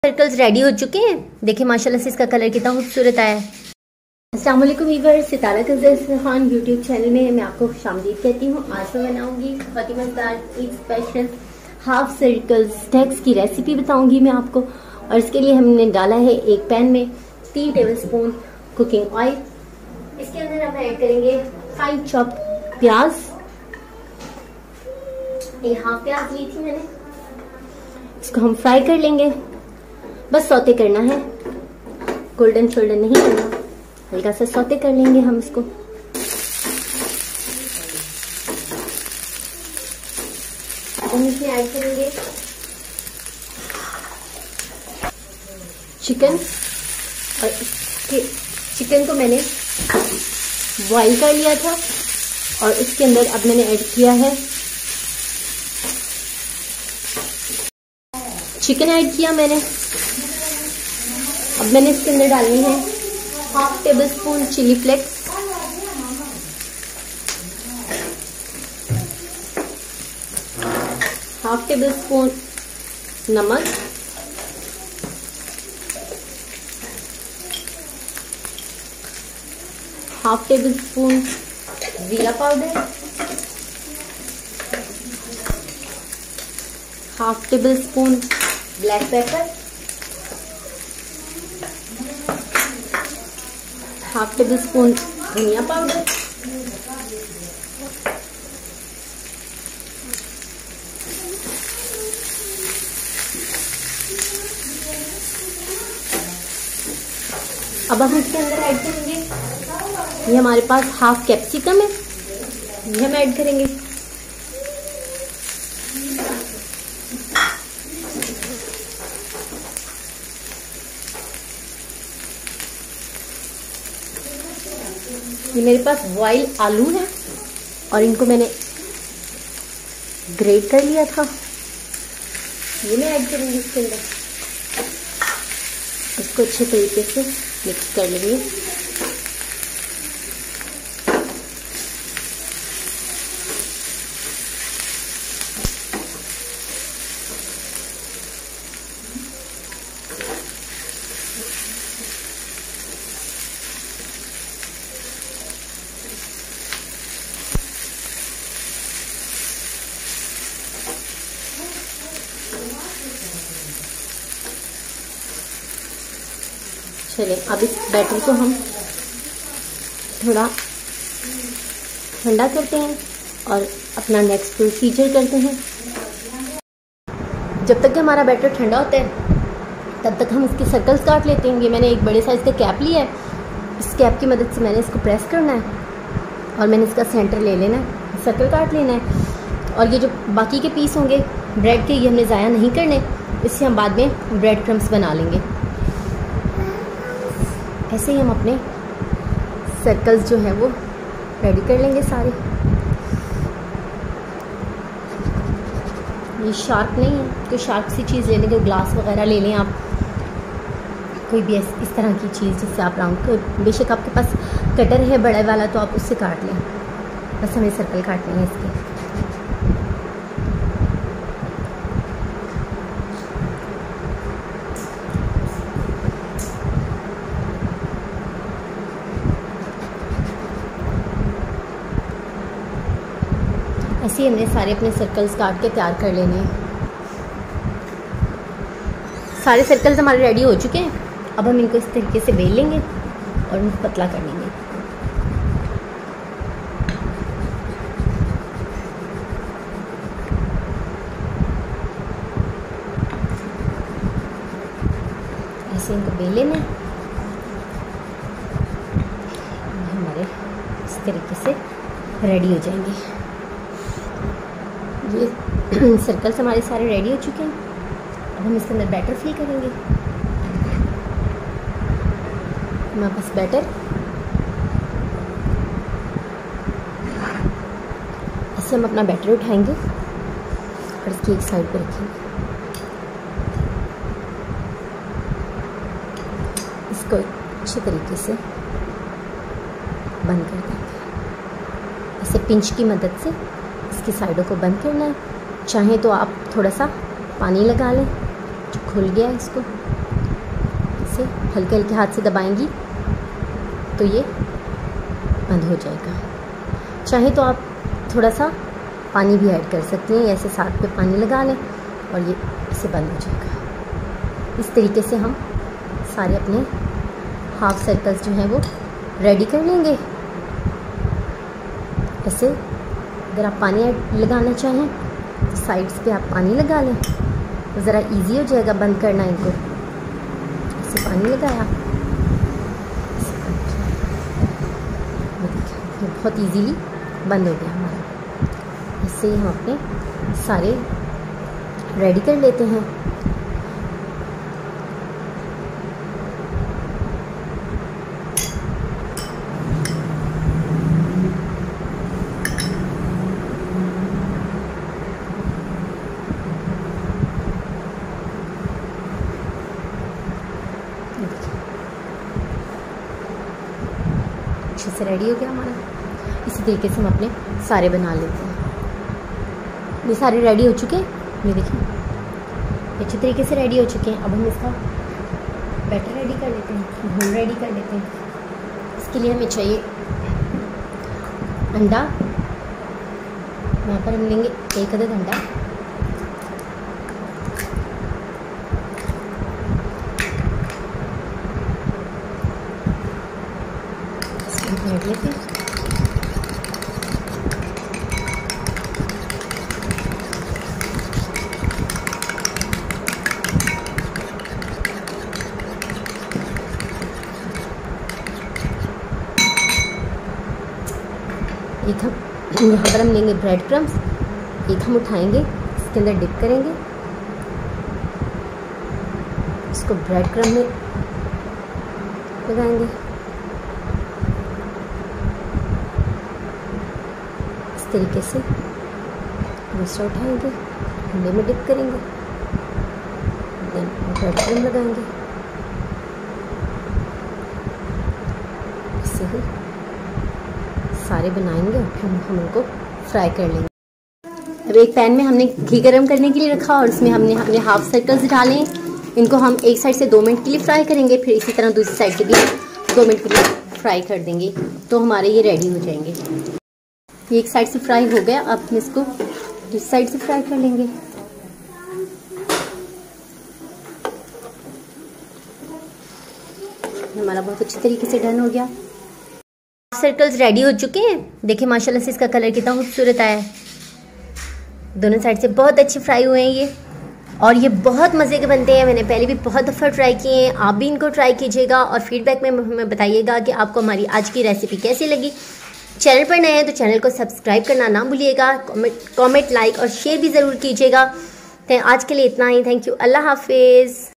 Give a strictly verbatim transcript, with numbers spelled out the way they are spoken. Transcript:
Circles ready हो चुके हैं। देखिए माशाल्लाह से इसका कलर कितना खूबसूरत आया है। अस्सलाम वालेकुम viewers, Sitara Kazar Khan YouTube channel में मैं आपको खुशामदीद कहती हूँ। आज मैं बनाऊंगी बहुत ही मज़ेदार Eid special half circle snacks की रेसिपी बताऊंगी मैं आपको। और इसके लिए हमने डाला है एक पैन में तीन टेबल स्पून कुकिंग ऑयल। इसके अंदर हम ऐड करेंगे फाइन चॉप प्याज। ये हाफ प्याज ली थी मैंने। इसको हम फ्राई कर लेंगे, बस सौते करना है, गोल्डन शोल्डन नहीं करना, हल्का सा सौते कर लेंगे हम इसको। हम इसमें ऐड करेंगे चिकन। और इसके चिकन को मैंने बॉईल कर लिया था और इसके अंदर अब मैंने ऐड किया है चिकन ऐड किया मैंने। अब मैंने इसके अंदर डालनी है half tablespoon chili flakes, half tablespoon नमक, हाफ टेबल स्पून जीरा powder, half tablespoon black pepper, half tablespoon धनिया पाउडर, अब हम इसके अंदर ऐड करेंगे ये हमारे पास हाफ कैप्सिकम है, ये हम ऐड करेंगे। ये मेरे पास बॉइल आलू है और इनको मैंने ग्रेट कर लिया था, ये मैं ऐड करूंगी इसके अंदर। इसको अच्छे तरीके से मिक्स कर लेंगे। चलिए अब इस बैटर को हम थोड़ा ठंडा करते हैं और अपना नेक्स्ट प्रोसीजर करते हैं। जब तक कि हमारा बैटर ठंडा होता है तब तक हम इसके सर्कल्स काट लेते हैं। ये मैंने एक बड़े साइज़ का कैप लिया है, इस कैप की मदद से मैंने इसको प्रेस करना है और मैंने इसका सेंटर ले लेना है, सर्कल काट लेना है। और ये जो बाकी के पीस होंगे ब्रेड के, ये हमने ज़ाया नहीं करने, इससे हम बाद में ब्रेड क्रम्स बना लेंगे। ऐसे ही हम अपने सर्कल्स जो है वो रेडी कर लेंगे सारे। ये शार्प नहीं है, कोई शार्प सी चीज़ ले लेंगे, ग्लास वगैरह ले लें आप, कोई भी इस तरह की चीज़ जिससे आप राउंड, बेशक आपके पास कटर है बड़ा वाला तो आप उससे काट लें। बस हमें सर्कल काटने हैं इसके। ऐसे ही हमने सारे अपने सर्कल्स काट के तैयार कर लेने हैं। सारे सर्कल्स हमारे रेडी हो चुके हैं। अब हम इनको इस तरीके से बेल लेंगे और इनको पतला कर लेंगे। ऐसे इनको बेल लेना है, हमारे इस तरीके से रेडी हो जाएंगे। ये सर्कल्स हमारे सारे रेडी हो चुके हैं। अब हम इसके अंदर बैटर फिल करेंगे। हमारे पास बैटर, ऐसे हम अपना बैटर उठाएंगे और इसकी एक साइड पे रखेंगे। इसको अच्छे तरीके से बंद कर देंगे। ऐसे पिंच की मदद से इसकी साइडों को बंद करना है। चाहें तो आप थोड़ा सा पानी लगा लें, जो खुल गया। इसको इसे हल्के हल्के हाथ से दबाएंगी तो ये बंद हो जाएगा। चाहे तो आप थोड़ा सा पानी भी ऐड कर सकती हैं, ऐसे साथ में पानी लगा लें और ये इसे बंद हो जाएगा। इस तरीके से हम सारे अपने हाफ सर्कल्स जो हैं वो रेडी कर लेंगे। ऐसे अगर आप पानी लगाना चाहें तो साइड्स पे आप पानी लगा लें तो ज़रा इजी हो जाएगा बंद करना इनको। ऐसे पानी लगाया, ये बहुत इजीली बंद हो गया हमारा। इससे ही हम अपने सारे रेडी कर लेते हैं। अच्छे से रेडी हो गया हमारा। इसी तरीके से हम अपने सारे बना लेते हैं। ये सारे रेडी हो चुके हैं, ये देखिए अच्छे तरीके से रेडी हो चुके हैं। अब हम इसका बैटर रेडी कर लेते हैं, घोल रेडी कर लेते हैं। इसके लिए हमें चाहिए अंडा। यहाँ पर हम लेंगे एक अदद अंडा। फेंट लेते हैं। एक हम यहाँ पर हम लेंगे ब्रेड क्रम्स, एक हम उठाएंगे, इसके अंदर डिप करेंगे, इसको ब्रेड क्रम्ब में लगाएंगे। इस तरीके से दूसरा उठाएंगे, अंडे में डिप करेंगे, देन ब्रेड क्रम्ब लगाएंगे। इससे ही सारे बनाएंगे और फिर हम उनको फ्राई कर लेंगे। अब एक पैन में हमने घी गरम करने के लिए रखा और उसमें हमने हमने हाफ सर्कल्स डाले। इनको हम एक साइड से दो मिनट के लिए फ्राई करेंगे, फिर इसी तरह दूसरी साइड से भी दो मिनट के लिए फ्राई कर देंगे तो हमारे ये रेडी हो जाएंगे। ये एक साइड से फ्राई हो गया, अब हम इसको दूसरी साइड से फ्राई कर लेंगे। हमारा बहुत अच्छे तरीके से डन हो गया। सर्कल्स रेडी हो चुके हैं। देखिए माशाल्लाह से इसका कलर कितना खूबसूरत आया है। दोनों साइड से बहुत अच्छे फ्राई हुए हैं ये, और ये बहुत मज़े के बनते हैं। मैंने पहले भी बहुत दफ़ा ट्राई किए हैं, आप भी इनको ट्राई कीजिएगा और फीडबैक में हमें बताइएगा कि आपको हमारी आज की रेसिपी कैसी लगी। चैनल पर नए हैं तो चैनल को सब्सक्राइब करना ना भूलिएगा। कमेंट कमेंट लाइक और शेयर भी ज़रूर कीजिएगा। तो आज के लिए इतना ही। Thank you. अल्लाह हाफिज़।